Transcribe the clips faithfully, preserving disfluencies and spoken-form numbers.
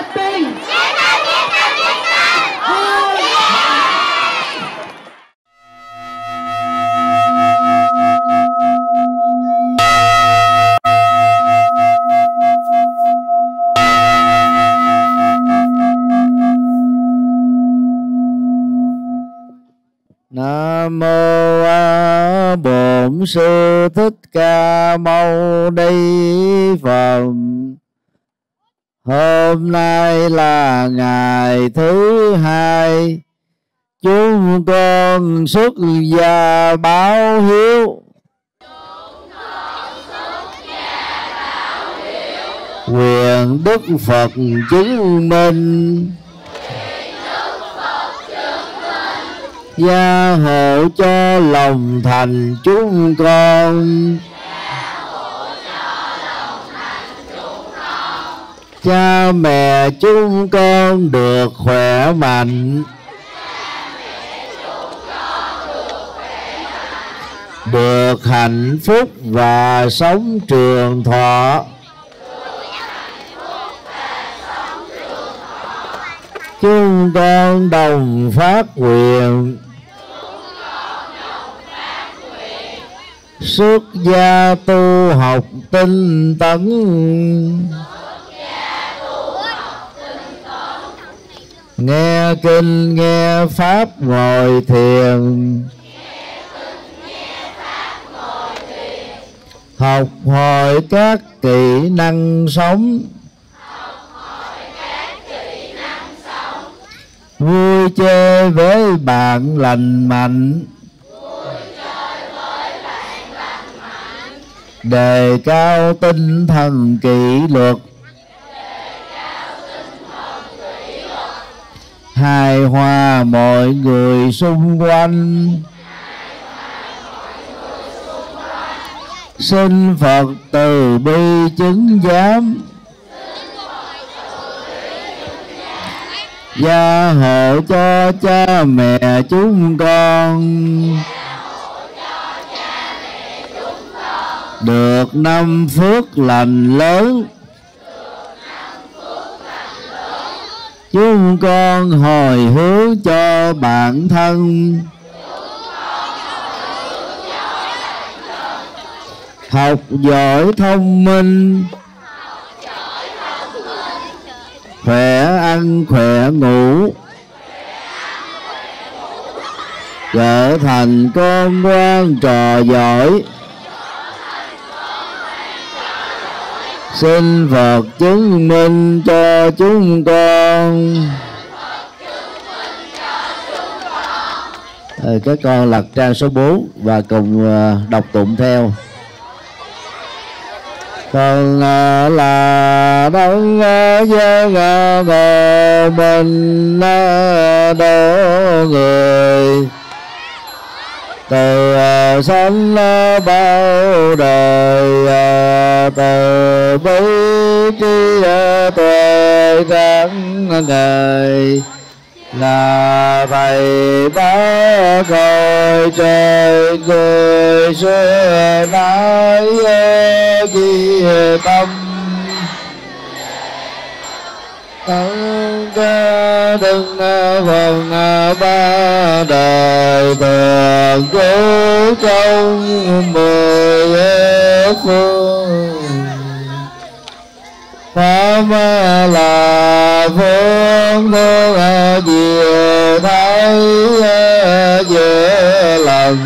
Palestine. Nam mô A Bổn Sư Thích Ca Mâu Ni Phật. Hôm nay là ngày thứ hai, chúng con xuất gia báo hiếu. Nguyện Đức Phật chứng minh, gia hộ cho lòng thành chúng con. Cha mẹ chúng con được khỏe mạnh, được hạnh phúc và sống trường thọ. Chúng con đồng phát nguyện xuất gia tu học tinh tấn, nghe kinh nghe pháp ngồi thiền, học hỏi các kỹ năng sống, vui chơi với bạn lành mạnh, đề cao tinh thần kỷ luật, hài hòa mọi người xung quanh. Xin Phật từ bi chứng giám, gia hộ cho cha mẹ chúng con được năm phước lành lớn. Chúng con hồi hướng cho bản thân, học giỏi thông minh, khỏe ăn khỏe ngủ, trở thành con ngoan trò giỏi. Xin Phật chứng minh cho chúng con. À, các con lật trang số bốn và cùng đọc tụng theo. Con là đấng dân ngồi mình độ người, từ sanh bao đời, từ bi trí tuệ ráng ngời, là thầy bá cõi trời người xưa nói di tâm. Tấn ca đừng phần ba đời thường trú trong mười phương. Pháp là phương thương diệu thấy giữa lần,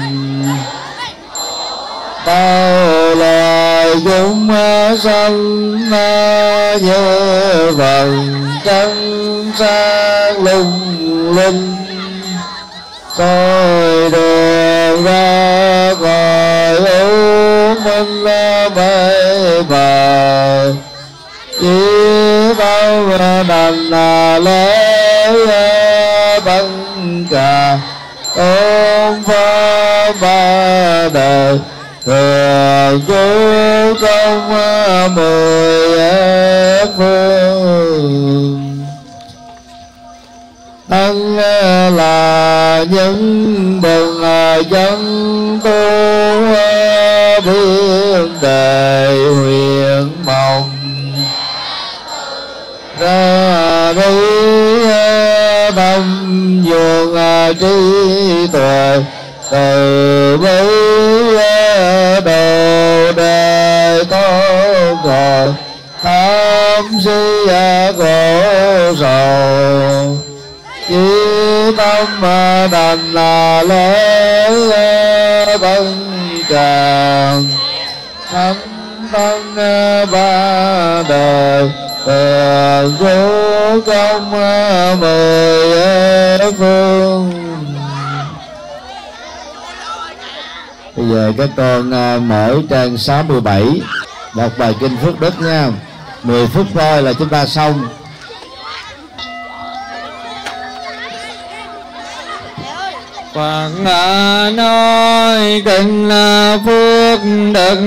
bao loài chúng sanh như vầng trăng sáng lung linh, soi đường ra khỏi u minh mê mờ. Chỉ bao đành lễ bân trà ôm pháp ba đời, thường trú trong mười phương. Ân là những bậc chân tu biên đề huyền mộng ra thi tâm dường trí tuệ từ bi đồ đề tốt rồi tham si khổ sầu chí tâm đành là lễ vân tràng thánh tân ba đời tường chú công mười phương. Bây giờ các con mở trang sáu mươi bảy đọc bài kinh Phước Đức nha. Mười phút thôi là chúng ta xong. Phật nói kinh Phước Đức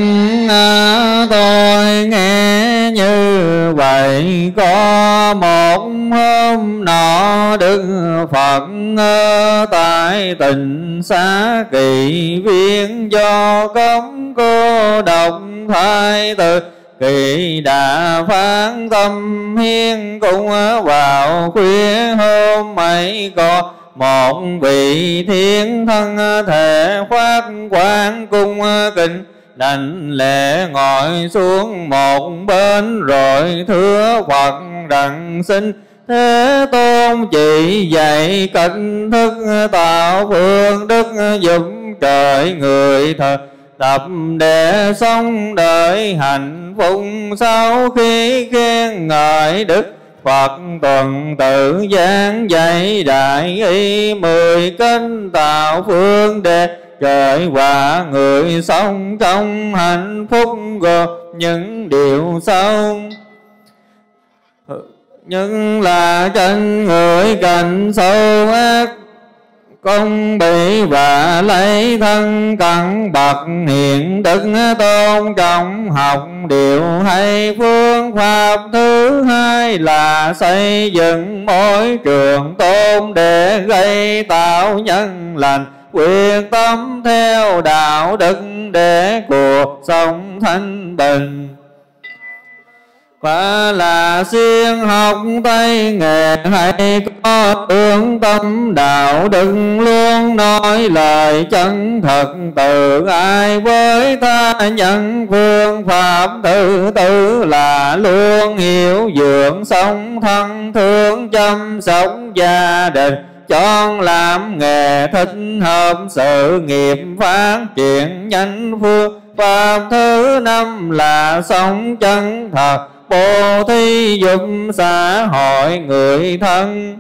tôi nghe như vậy. Có một hôm nọ Đức Phật tại Tịnh Xá Kỳ Viên do cống cô độc thai từ Kỳ đã phán tâm hiến cung vào khuya hôm ấy. Có một vị thiên thân thể khoác quan cung kính đảnh lễ ngồi xuống một bên rồi thưa Phật rằng xin Thế Tôn chỉ dạy cách thức tạo phương đức giúp trời người thật tập để sống đời hạnh phúc. Sau khi khen ngợi Đức Phật tuần tự giảng dạy đại ý mười cách tạo phương để trời và người sống trong hạnh phúc. Gồm những điều sau: nhưng là tranh người cạnh sâu ác công bị và lấy thân cẩn bậc hiền đức tôn trọng học điều hay. Phương pháp thứ hai là xây dựng môi trường tôn để gây tạo nhân lành, quyết tâm theo đạo đức để cuộc sống thanh bình. Và là siêng học tay nghề hay có tương tâm đạo đức, luôn nói lời chân thật từ ai với ta nhân. Phương pháp thứ tư là luôn hiểu dưỡng sống thân thương chăm sóc gia đình, chọn làm nghề thích hợp sự nghiệp phát triển nhanh. Phương pháp thứ năm là sống chân thật bố thí giúp xã hội người thân,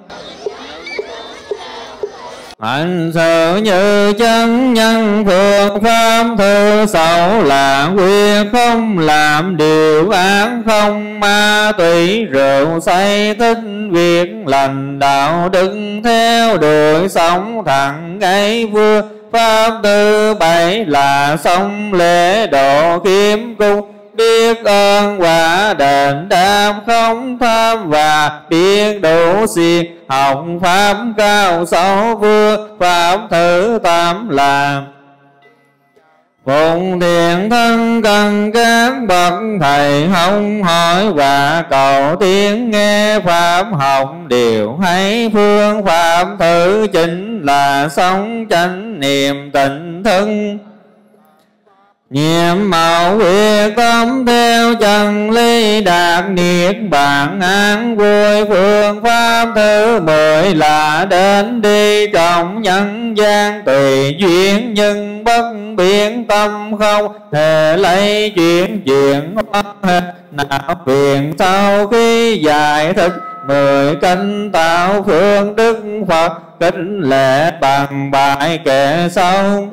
hành sự như chân nhân. Phương pháp thứ sáu là quyết không làm điều ác, không ma túy rượu say, thích việc lành đạo đức theo đuổi sống thẳng ngay. Phương pháp thứ bảy là sống lễ độ khiêm cung, biết ơn và đền đáp, không tham và biết đủ siêng học pháp cao sâu. Phương pháp thứ tám là phụng thiện thân cần các bậc thầy hông hỏi và cầu tiếng nghe pháp học điều hay. Phương pháp thứ chín là sống chánh niệm tịnh thân, nhiệm màu quyết tâm theo chân lý đạt niết bàn an vui. Phương pháp thứ mười là đến đi trong nhân gian tùy duyên, nhưng bất biến tâm không thể lấy chuyện chuyện hết nào phiền. Sau khi giải thích mười cách tạo phương, Đức Phật kính lễ bằng bài kệ sau: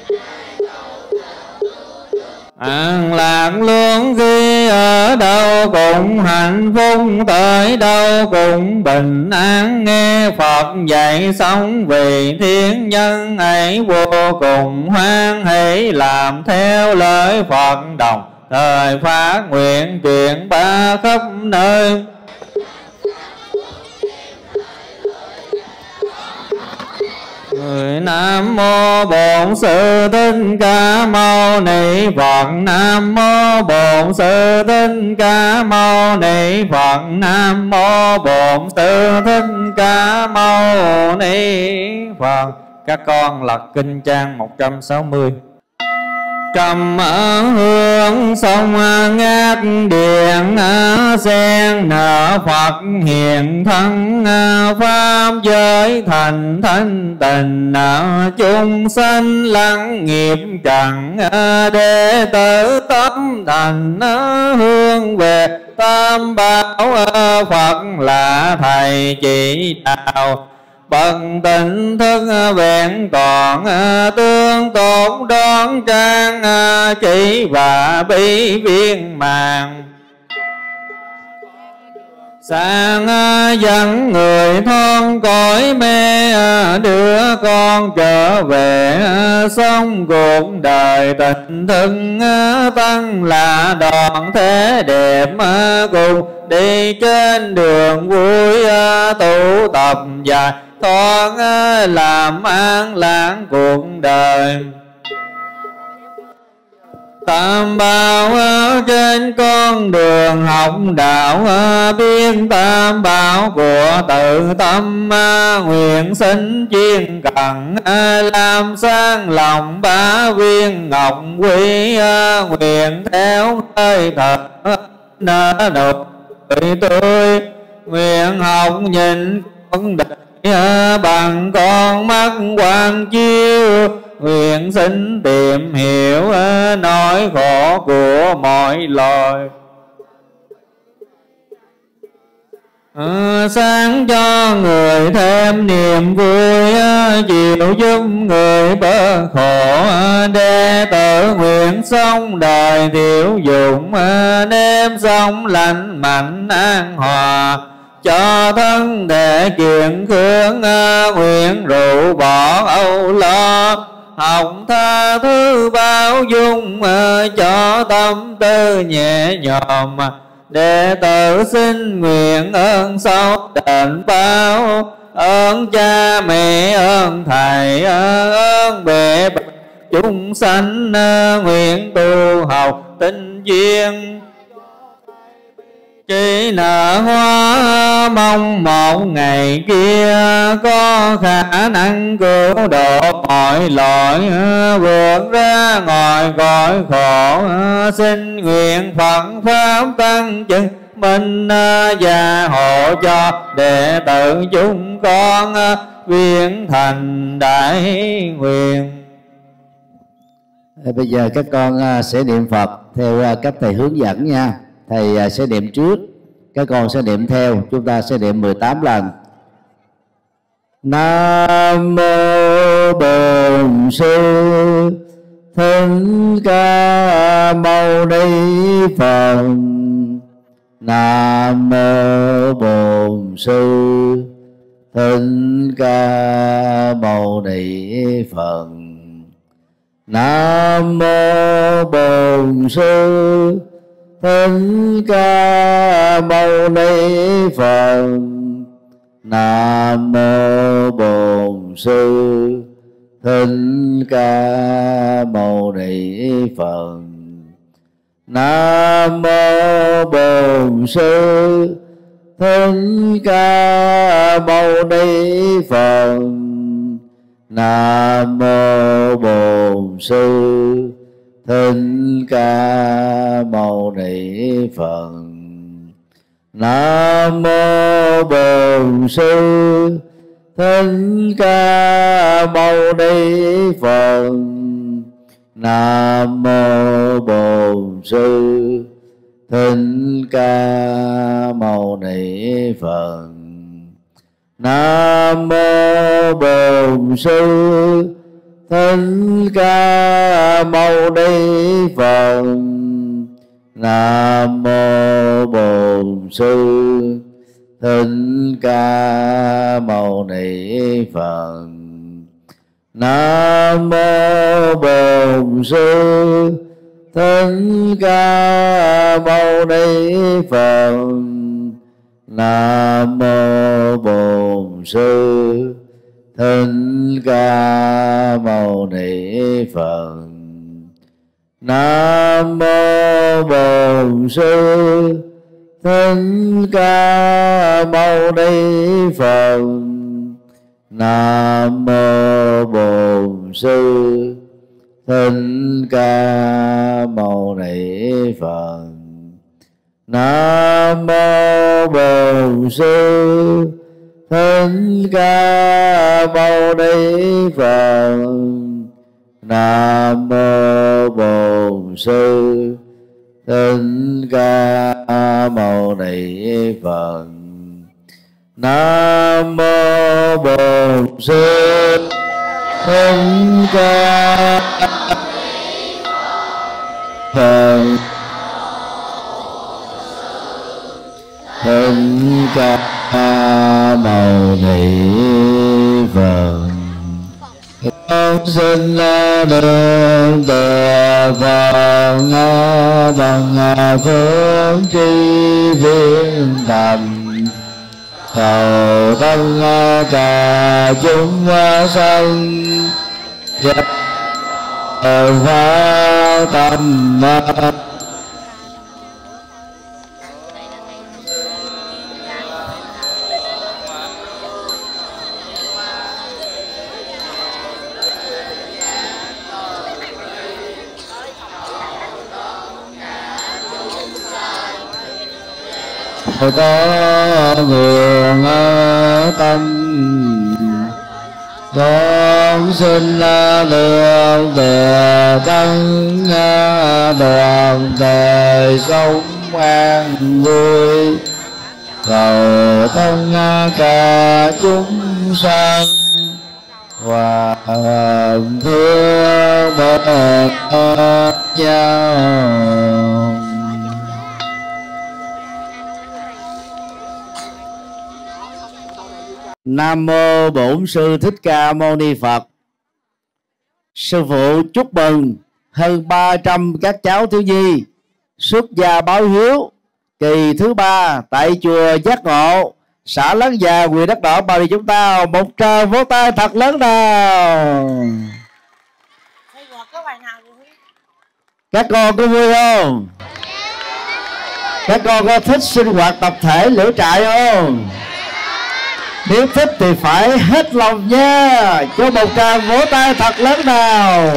an lạc luôn khi ở đâu cũng hạnh phúc, tới đâu cũng bình an. Nghe Phật dạy sống vì thiên nhân ấy vô cùng hoan hỷ, làm theo lời Phật đồng thời phát nguyện truyền bá khắp nơi. Nam mô Bổn Sư Thích Ca Mâu Ni Phật. Nam mô Bổn Sư Thích Ca Mâu Ni Phật. Nam mô Bổn Sư Thích Ca Mâu Ni Phật. Các con lật kinh trang một trăm sáu mươi. Trầm hương sông ngát điện, sen nở Phật hiện thân. Pháp giới thành thanh tịnh, chúng sanh lắng nghiệp trần. Đệ tử tâm thành hương về tam bảo, Phật là thầy chỉ đạo. Bậc tỉnh thức vẹn toàn, tương tốt đoan trang, chỉ và bi viên màng. Sang dẫn người thon cõi mê, đưa con trở về sống cuộc đời tình thân. Tăng là đoàn thế đẹp, cùng đi trên đường vui, tụ tập dài thoáng làm an lạc cuộc đời. Tam bảo trên con đường học đạo, biết tam bảo của tự tâm. Nguyện xin chuyên cần, làm sang lòng ba viên ngọc quý. Nguyện theo hơi thật nở nụ cười tươi, nguyện học nhìn con đời bằng con mắt quang chiếu. Nguyện xin tìm hiểu nỗi khổ của mọi loài. Sáng cho người thêm niềm vui, chiều giúp người bớt khổ. Đệ tử nguyện sống đời thiểu dụng, nếp sống lành mạnh an hòa. Cho thân thể kiện khương, nguyện rượu bỏ âu lo. Học tha thứ bao dung, cho tâm tư nhẹ nhõm. Đệ tử xin nguyện ơn sâu đền báo. Ơn cha mẹ ơn thầy, ơn bề chúng sanh. Nguyện tu học tinh duyên, chỉ nở hoa mong một ngày kia. Có khả năng cứu độ mọi loại, vượt ra ngoài cõi khổ. Xin nguyện Phật Pháp tăng chứng minh, gia hộ cho đệ tử chúng con viên thành đại nguyện. Bây giờ các con sẽ niệm Phật theo các thầy hướng dẫn nha. Thầy sẽ niệm trước, các con sẽ niệm theo. Chúng ta sẽ niệm mười tám lần. Nam mô Bổn Sư Thích Ca Mâu Ni Phật. Nam mô Bổn Sư Thích Ca Mâu Ni Phật. Nam mô Bổn Sư Thích Ca Mâu Ni Phật. Nam mô Bổn Sư Thích Ca Mâu Ni Phật. Nam mô Bổn Sư Thích Ca Mâu Ni Phật. Nam mô Bổn Sư Thích Ca Mâu Ni Phật. Nam mô Bổn Sư Thích Ca Mâu Ni Phật. Nam mô Bổn Sư Thích Ca Mâu Ni Phật. Nam mô Bổn Sư Thích Ca Mâu Ni Phật. Nam mô Bổn Sư Thích Ca Mâu Ni Phật. Nam mô Bổn Sư Thích Ca Mâu Ni Phật. Nam mô Bổn Sư Thích Ca Mâu Ni Phật. Nam mô Bổn Sư Thích Ca Mâu Ni Phật. Nam mô Bổn Sư Thích Ca Mâu Ni Phật. Nam mô Bổn Sư Thích Ca Mâu Ni Phật. Nam mô Bổn Sư Thích Ca Mâu Ni Phật. Nam mô Bổn Sư Thích Ca Phật. Thích Ca Mâu Ni Phật. Con xin đương từ Phật bằng phương tri viên thành, cầu tất cả chúng sanh giác phá tâm. Có nguyện tâm, con xin lương từ tăng đoàn đời sống an vui, cầu tất cả chúng sanh hòa thương một nhau. Nam mô Bổn Sư Thích Ca Mâu Ni Phật. Sư phụ chúc mừng hơn ba trăm các cháu thiếu nhi xuất gia báo hiếu kỳ thứ ba tại chùa Giác Ngộ, xã Láng Già, huyện Đất Đỏ, Bà Rịa chúng ta. Một tràng vỗ tay thật lớn nào. Các con có vui không? Các con có thích sinh hoạt tập thể lửa trại không? Nếu thích thì phải hết lòng nha. Cho một tràng vỗ tay thật lớn nào.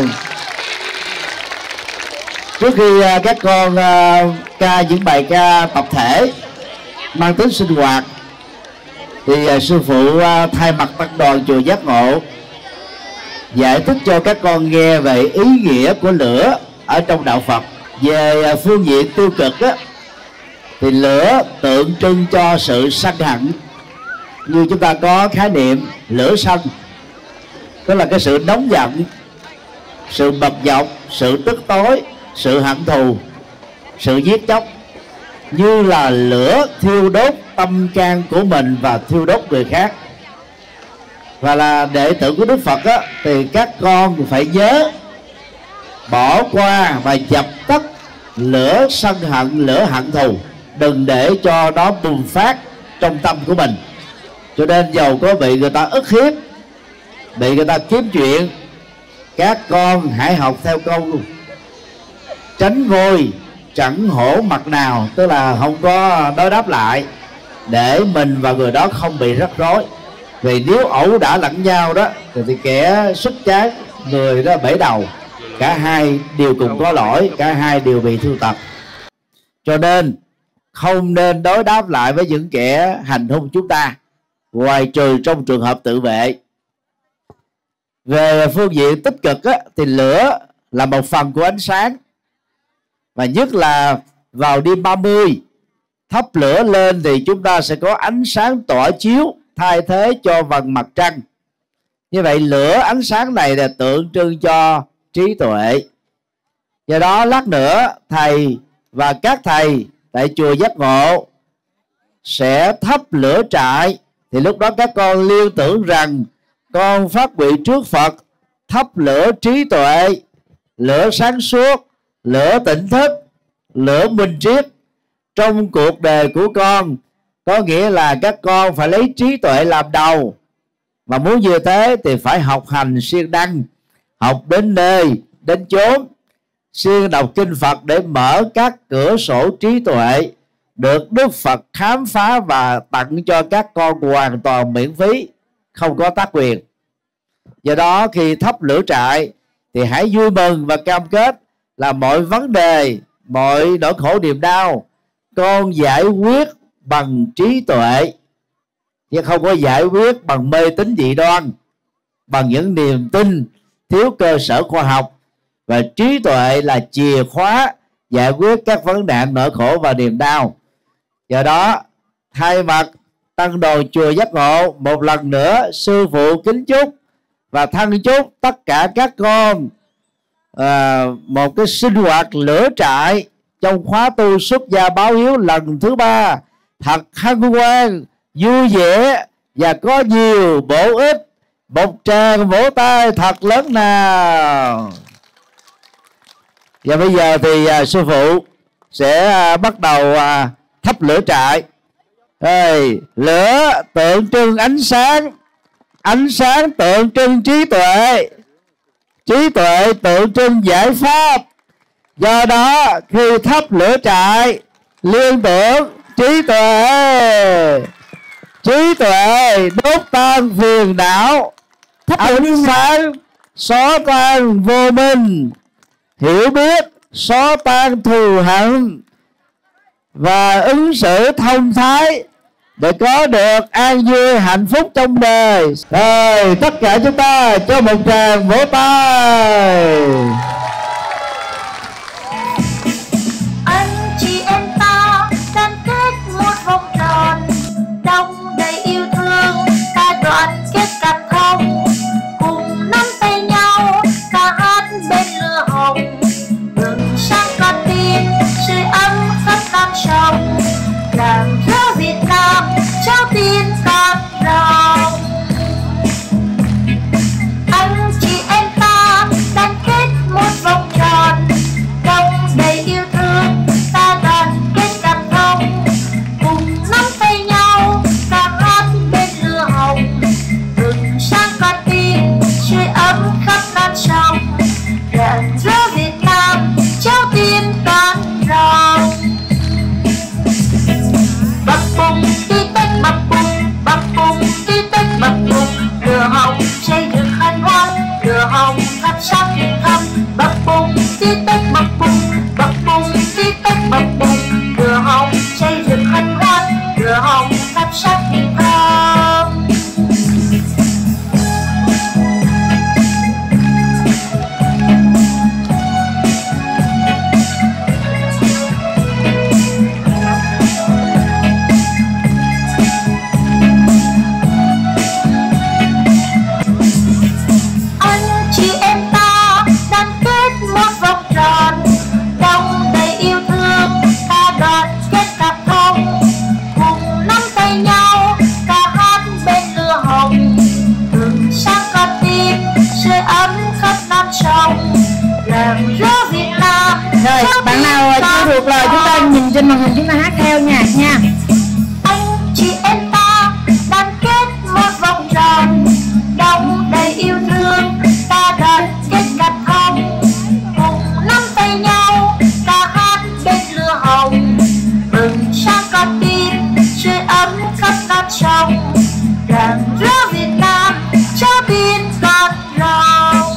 Trước khi các con ca những bài ca tập thể mang tính sinh hoạt thì sư phụ thay mặt tăng đoàn chùa Giác Ngộ giải thích cho các con nghe về ý nghĩa của lửa ở trong đạo Phật. Về phương diện tiêu cực á, thì lửa tượng trưng cho sự sân hận. Như chúng ta có khái niệm lửa sân, đó là cái sự nóng giận, sự bực dọc, sự tức tối, sự hận thù, sự giết chóc, như là lửa thiêu đốt tâm can của mình và thiêu đốt người khác. Và là đệ tử của Đức Phật á, thì các con phải nhớ bỏ qua và dập tắt lửa sân hận, lửa hận thù, đừng để cho nó bùng phát trong tâm của mình. Cho nên dầu có bị người ta ức hiếp, bị người ta kiếm chuyện, các con hãy học theo câu tránh vôi chẳng hổ mặt nào, tức là không có đối đáp lại, để mình và người đó không bị rắc rối. Vì nếu ẩu đả lẫn nhau đó thì, thì kẻ xuất chán, người đó bể đầu, cả hai đều cùng có lỗi, cả hai đều bị thương tật. Cho nên không nên đối đáp lại với những kẻ hành hung chúng ta, ngoài trừ trong trường hợp tự vệ. Về phương diện tích cực á, thì lửa là một phần của ánh sáng, và nhất là vào đêm ba mươi thắp lửa lên thì chúng ta sẽ có ánh sáng tỏa chiếu thay thế cho vầng mặt trăng. Như vậy lửa ánh sáng này là tượng trưng cho trí tuệ. Do đó lát nữa thầy và các thầy tại chùa Giác Ngộ sẽ thắp lửa trại, thì lúc đó các con liên tưởng rằng con phát nguyện trước Phật thắp lửa trí tuệ, lửa sáng suốt, lửa tỉnh thức, lửa minh triết trong cuộc đời của con. Có nghĩa là các con phải lấy trí tuệ làm đầu, Mà muốn như thế thì phải học hành siêng năng, học đến nơi đến chốn, siêng đọc kinh Phật để mở các cửa sổ trí tuệ, được Đức Phật khám phá và tặng cho các con hoàn toàn miễn phí, không có tác quyền. Do đó khi thắp lửa trại thì hãy vui mừng và cam kết là mọi vấn đề, mọi nỗi khổ niềm đau con giải quyết bằng trí tuệ, chứ không có giải quyết bằng mê tín dị đoan, bằng những niềm tin thiếu cơ sở khoa học. Và trí tuệ là chìa khóa giải quyết các vấn nạn nỗi khổ và niềm đau. Do đó thay mặt tăng đoàn chùa Giác Ngộ, một lần nữa sư phụ kính chúc và thân chúc tất cả các con à, một cái sinh hoạt lửa trại trong khóa tu xuất gia báo hiếu lần thứ ba thật hân hoan, vui vẻ và có nhiều bổ ích. Một tràng vỗ tay thật lớn nào. Và bây giờ thì à, sư phụ sẽ à, bắt đầu à, thắp lửa trại. Đây, lửa tượng trưng ánh sáng, ánh sáng tượng trưng trí tuệ, trí tuệ tượng trưng giải pháp. Do đó khi thắp lửa trại liên tưởng trí tuệ, trí tuệ đốt tan phiền não, ánh sáng xóa tan vô minh, hiểu biết xóa tan thù hận, và ứng xử thông thái để có được an vui hạnh phúc trong đời. Rồi tất cả chúng ta cho một tràng vỗ tay. Anh chị em ta đoàn kết một vòng tròn, đông đầy yêu thương, ta đoàn kết cảm thông, cùng nắm tay nhau ca hát bên lửa hồng, ngừng sang con tim sưởi ấm khắp non sông, làm cho Việt Nam trao tin con rồng. Anh chị em ta đoàn kết một vòng tròn, đông đầy yêu thương, ta đoàn kết cảm thông, cùng nắm tay nhau ca hát bên lửa hồng, ngừng sang con tim sưởi ấm khắp non sông, làm cho Việt Nam trao tin con rồng. Bập bùng tí tách bập bùng, bập bùng tí tách bập bùng, lửa hồng cháy rực hân hoan, lửa hồng thắp sáng tình thâm. Bập bùng tí tách bập bùng, bập bùng tí tách bập bùng, lửa hồng cháy rực hân hoan, lửa hồng thắp sáng tình thâm. Anh chị em ta đoàn kết một vòng tròn, đông đầy yêu thương, ta đoàn kết cảm thông, cùng nắm tay nhau ca hát bên lửa hồng, ngừng sang con tim sưởi ấm khắp non sông, làm cho Việt Nam. Rồi bạn nào chưa thuộc lời chúng ta nhìn trên màn hình chúng ta hát theo nhạc nha. Anh chị em ta đoàn kết một vòng tròn, đông đầy yêu thương, ta đoàn kết cảm thông, cùng nắm tay nhau ca hát bên lửa hồng, mừng sang con tim sưởi ấm khắp non sông, làm cho Việt Nam trao tin con rồng.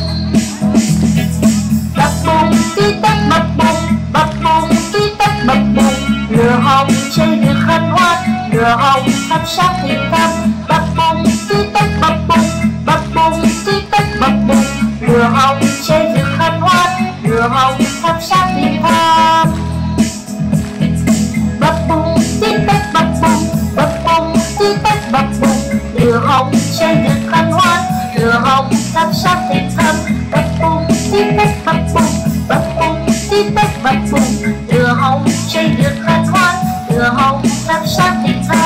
Bập bùng tí tách bập bùng, bập bùng tí tách bập bùng, lửa hồng cháy rực hân hoan, lửa hồng thắp sáng tình thâm. Bập bùng tí tách bập bùng, bập bùng tí tách bập bùng, lửa hồng cháy rực hân hoan, lửa hồng thắp sáng tình thâm. Bập bùng tí tách bập bùng, bập bùng tí tách bập bùng, lửa hồng cháy rực hân hoan, lửa hồng thắp sáng tình thâm. Bập bùng tí tách bập bùng, bập bùng tí tách bập bùng, lửa hồng cháy rực hân hoan, lửa hồng thắp sáng tình thâm.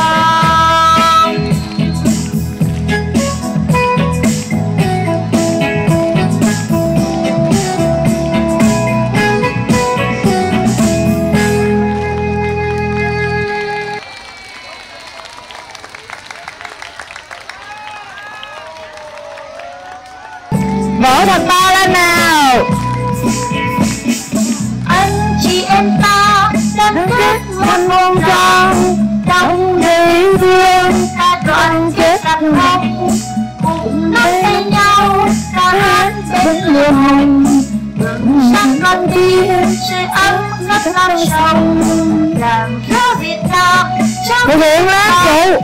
thật to lên nào. Anh chị em ta đang kết một vòng tròn, trong đời yêu thương ta đoàn kết gặp nhau, cùng nắm tay nhau ta hát bên lửa hồng. Sáng con tim sưởi ấm khắp non sông, làm cho Việt Nam trong Cô Huyền lá cụ.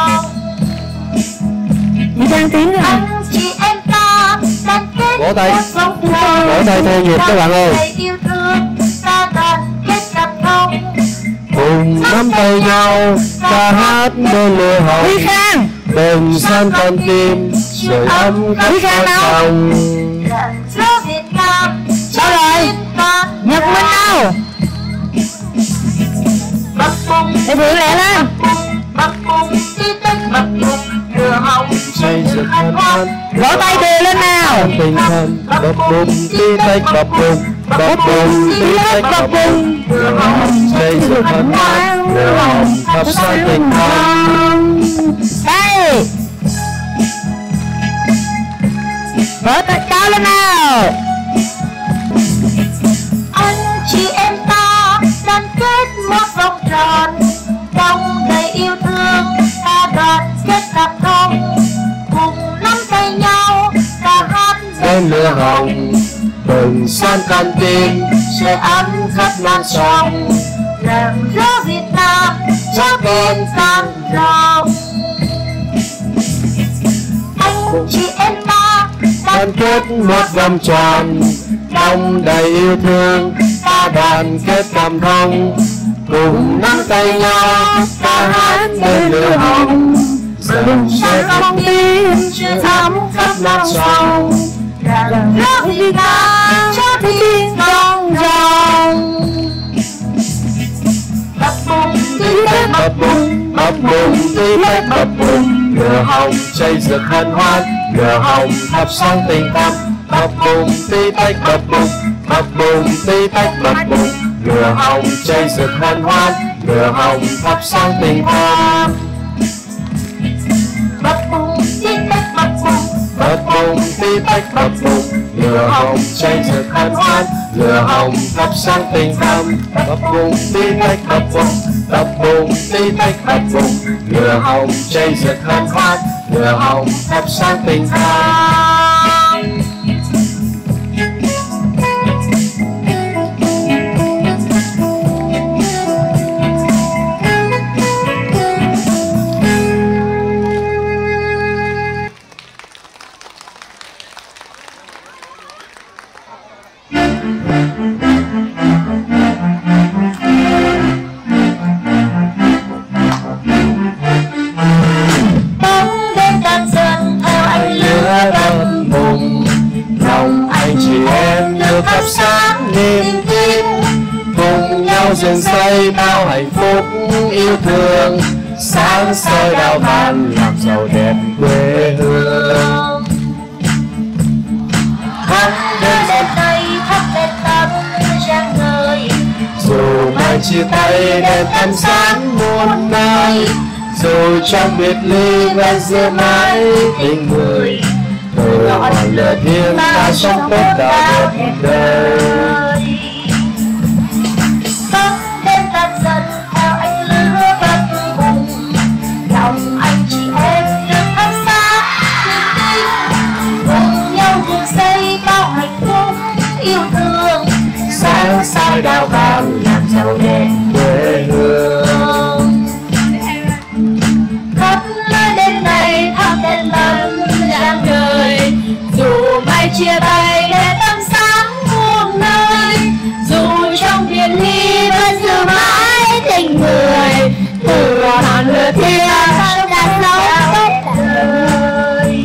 Chị đang tiến rồi. anh chị em ta đang kết Vỗ tay. một vòng tròn, Vỗ tay theo nhịp các bạn ơi. đầy yêu thương ta đoàn kết gặp nhau, Cùng nắm tay nhau ca hát bên lửa hồng, Huy Khang. đồng san con tim sưởi ấm khắp Huy Khang non đâu? sông. làm cho Việt Nam Sao rồi? Nhật Minh đâu? bập bùng Để Phượng lẹ lên. bập bùng đi tới bập bùng lửa hồng Xây dựng hân hoan Vỗ tay đều lên nào. tình thân, bập bùng tí tách bập bùng, bập bùng tí tách bập bùng, lửa hồng xây dựng hân hoan, lửa hồng thắp sáng tình thân. Đây. Vỗ tay cao lên nào. anh chị em ta đang kết một vòng tròn, trong đầy yêu thương ta đoàn kết gặp nhau, cùng nắm tay nhau ta hát Bên lửa hồng, đồng san con tim sưởi ấm khắp non sông, làm cho Việt Nam cho bên cam rồng. Anh chị em ta đang đoàn kết một vòng tròn, đông đầy yêu thương ta đoàn kết cảm thông, cùng nắm tay nhau ta hát bên lửa hồng, dần sẽ con tim sưởi ấm khắp non sông, làm cho Việt Nam cho thiên con rồng. Bập bùng tí tách bập bùng, bập bùng tí tách bập bùng, lửa hồng xây dựng hân hoan, lửa hồng thắp sáng tình cảm. Bập bùng tí tách bập bùng, bập bùng tí tách bập bùng, lửa hồng xây dựng hân hoan, lửa hồng thắp sáng tình cảm. bập bùng tí tách bập bùng, Bập bùng tí tách bập bùng, lửa hồng xây dựng hân hoan, lửa hồng thắp sáng tình cảm. Bập bùng tí tách bập bùng, bập bùng tí tách bập bùng, lửa hồng xây dựng hân hoan, lửa hồng thắp sáng tình cảm. bóng đêm tan dần theo anh lửa bập bùng, Lòng anh chị em như thắp sáng niềm tin, cùng nhau dựng xây bao hạnh phúc yêu thương, sáng soi đào vàng làm giàu đẹp quê hương. thắp đêm lên tay thắp lên tâm rạng ngời, Dù mai chia tay đèn thắp sáng muôn nơi, dù trong biệt ly vẫn giữ mãi tình người, từ ngọn lửa thiêng ta sống tốt đạo đẹp đời. bóng đêm tan dần theo anh lửa bập bùng, lòng anh chị em được thắp sáng niềm tin, cùng nhau dựng xây bao hạnh phúc yêu thương, Sáng soi đào vàng làm giàu đẹp quê hương. khắp nơi đêm nay thắp đèn tâm rạng ngời, dù mai chia tay để tâm sáng muôn nơi, dù trong biển ly vẫn giữ mãi tình người, từ ngọn lửa thiêng sống đã sống tốt đời.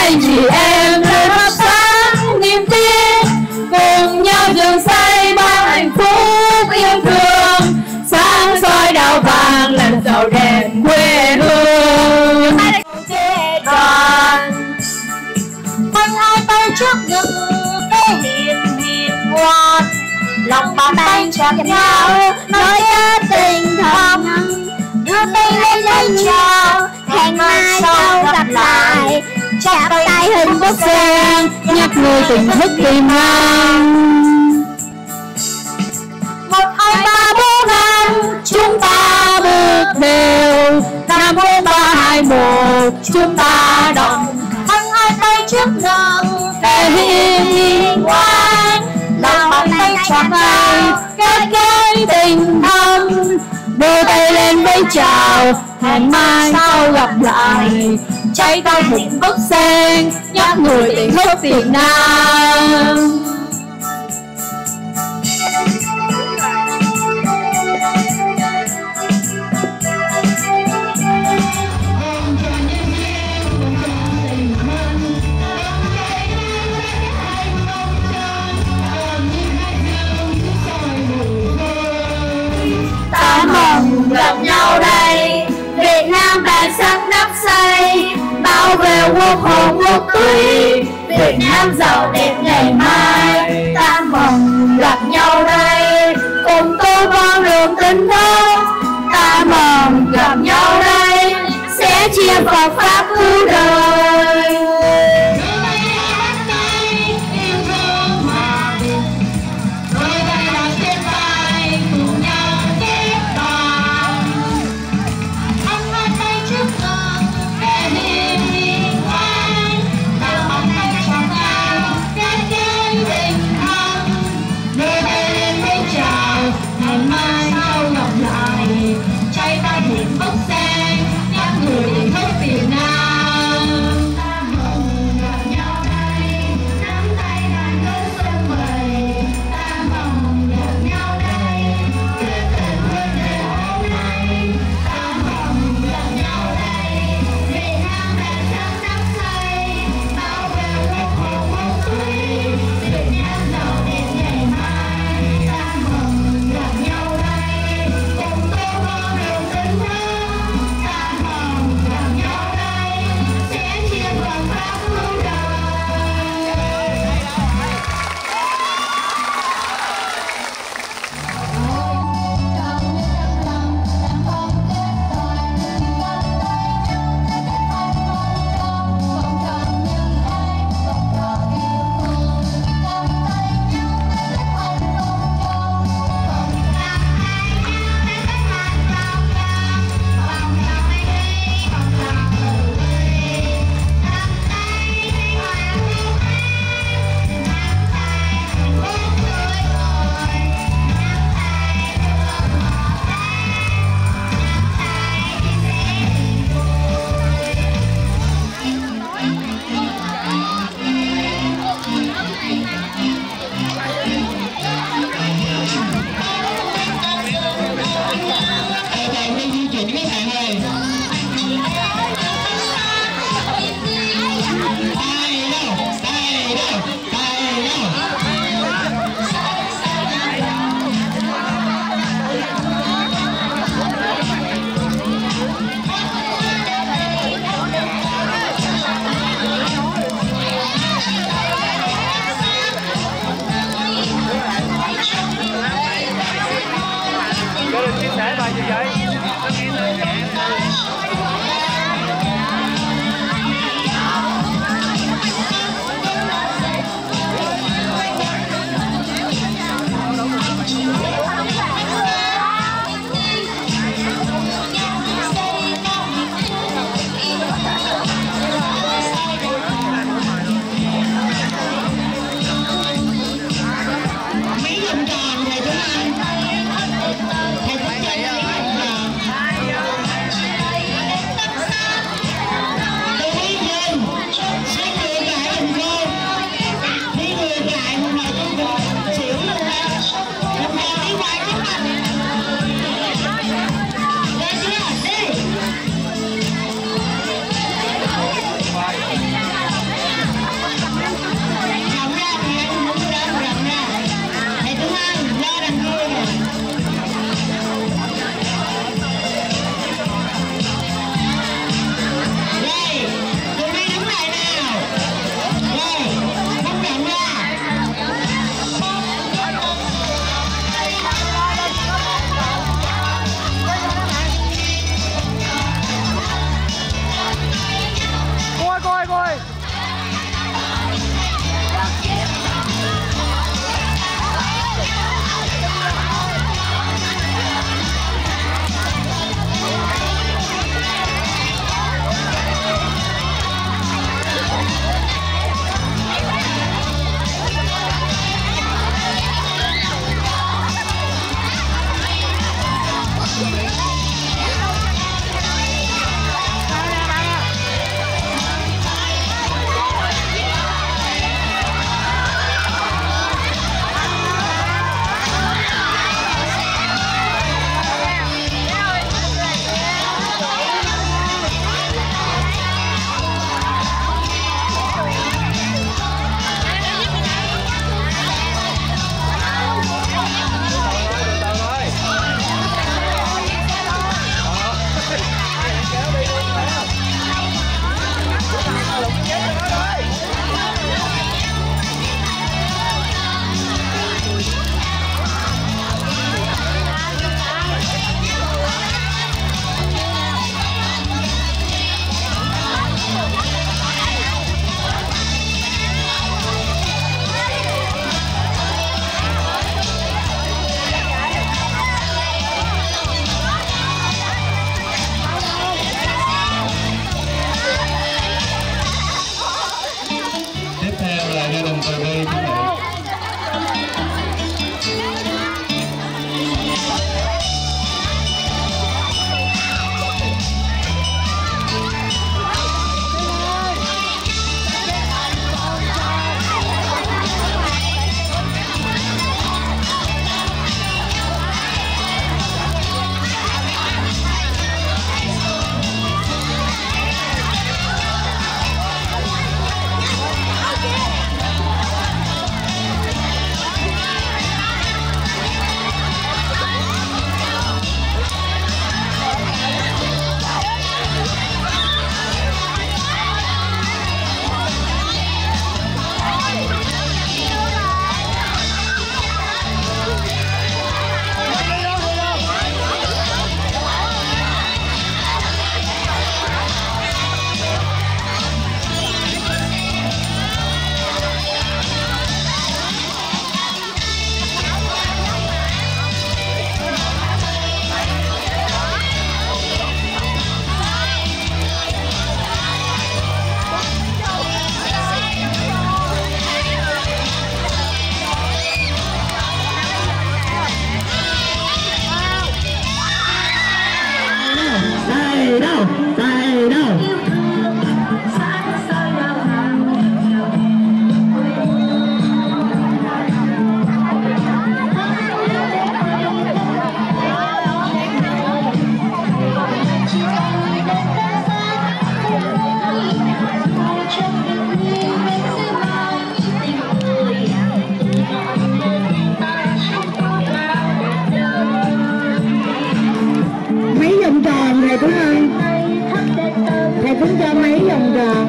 anh chị em lên thắp sáng niềm tin, cùng nhau dựng xây bao hạnh phúc yêu thương, sáng soi đào vàng làm giàu đẹp quê hương. Đoàn quanh hai tay trước ngực thể hiện hiền ngoan, lòng bàn tay chạm nhau nói ra tình thầm, đưa tay lên lấy chào hẹn mai sau gặp lại, chạm tay hình bức sen nhắc người tình thức tìm ngang. một hai ba bốn năm Chúng ta bước đều năm bốn ba hai một, chúng ta đồng quanh hai tay trước ngực thể hiện hiền ngoan, lòng bàn tay chạm nhau kết cái tình thâm, đưa tay lên với chào hẹn mai sau gặp lại, cháy tay hình bức sen nhắc người tình thức Việt Nam. ta mong gặp nhau đây, Việt Nam bản sắc đắp xây, bảo vệ quốc hồn quốc túy, Việt Nam giàu đẹp ngày mai. Ta mong gặp nhau đây, cùng tôi con đường tình thương, ta mong gặp nhau đây, sẽ chia Phật pháp cứu đời. Chia sẻ bài gì vậy?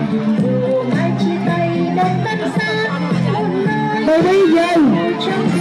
dù mai chia tay đến đất xa một nơi Baby J. trong